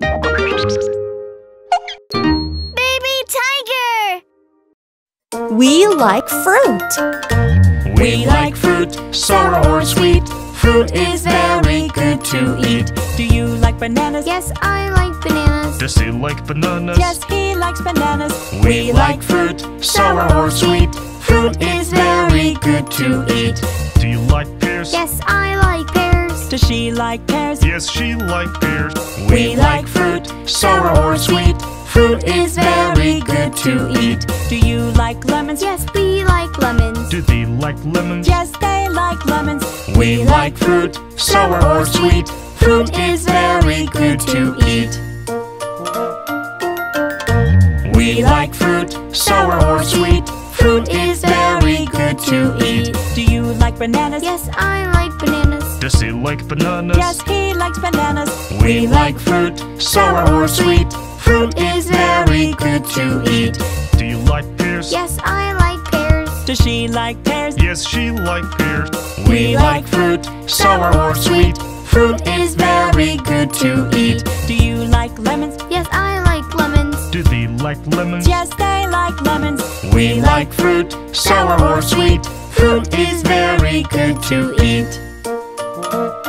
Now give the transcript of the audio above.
Baby tiger! We like fruit. We like fruit, sour or sweet. Fruit is very good to eat. Do you like bananas? Yes, I like bananas. Does he like bananas? Yes, he likes bananas. We like fruit, sour or sweet. Fruit is very good to eat. Do you like pears? Yes, I like pears. Does she like pears? Yes, she like pears. We like fruit, sour or sweet. Fruit is very good to eat. Do you like lemons? Yes, we like lemons. Do they like lemons? Yes, they like lemons. We like fruit, sour or sweet. Fruit is very good to eat. We like fruit, sour or sweet. Fruit is very good to eat. Do you like bananas? Yes, I like bananas. Does he like bananas? Yes, he likes bananas. We like fruit, sour or sweet. Fruit is very good to eat. Do you like pears? Yes, I like pears. Does she like pears? Yes, she like pears. We like fruit, sour or sweet. Fruit is very good to eat. Do you like lemons? Yes, I like lemons. Do they like lemons? Yes, they like lemons. We like fruit, sour or sweet. Fruit is very good to eat.